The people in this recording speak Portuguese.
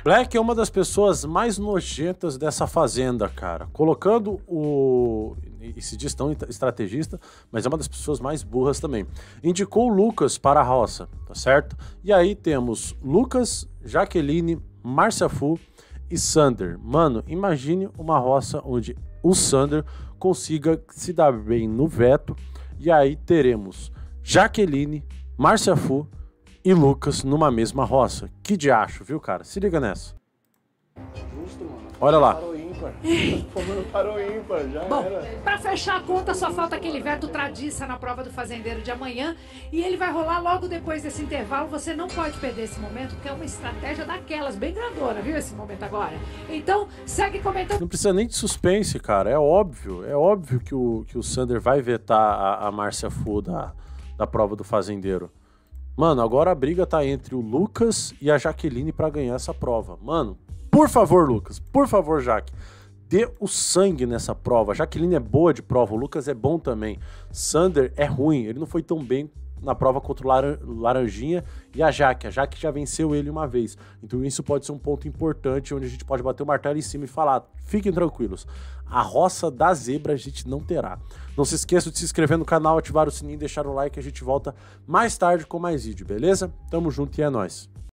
Black é uma das pessoas mais nojentas dessa fazenda, cara. Colocando o... E se diz tão estrategista, mas é uma das pessoas mais burras também. Indicou o Lucas para a roça, tá certo? E aí temos Lucas, Jaqueline, Márcia Fu e Sander. Mano, imagine uma roça onde o Sander consiga se dar bem no veto. E aí teremos Jaqueline, Márcia Fu e Lucas numa mesma roça. Que diacho, viu, cara? Se liga nessa. Justo, mano. Olha lá. Parou ímpar. Parou ímpar, já Bom, era. pra fechar a conta, só falta aquele veto tradiça na prova do fazendeiro de amanhã. E ele vai rolar logo depois desse intervalo. Você não pode perder esse momento, porque é uma estratégia daquelas, bem grandona, viu, esse momento agora. Então, segue comentando. Não precisa nem de suspense, cara. É óbvio que o Sander vai vetar a Márcia Fu da prova do fazendeiro. Mano, agora a briga tá entre o Lucas e a Jaqueline pra ganhar essa prova. Mano, por favor, Lucas, por favor, Jaque, dê o sangue nessa prova. A Jaqueline é boa de prova, o Lucas é bom também. Sander é ruim, ele não foi tão bem na prova contra o Laranjinha e a Jaque. A Jaque já venceu ele uma vez. Então isso pode ser um ponto importante, onde a gente pode bater o martelo em cima e falar, fiquem tranquilos, a roça da zebra a gente não terá. Não se esqueça de se inscrever no canal, ativar o sininho, deixar o like, a gente volta mais tarde com mais vídeo, beleza? Tamo junto e é nóis.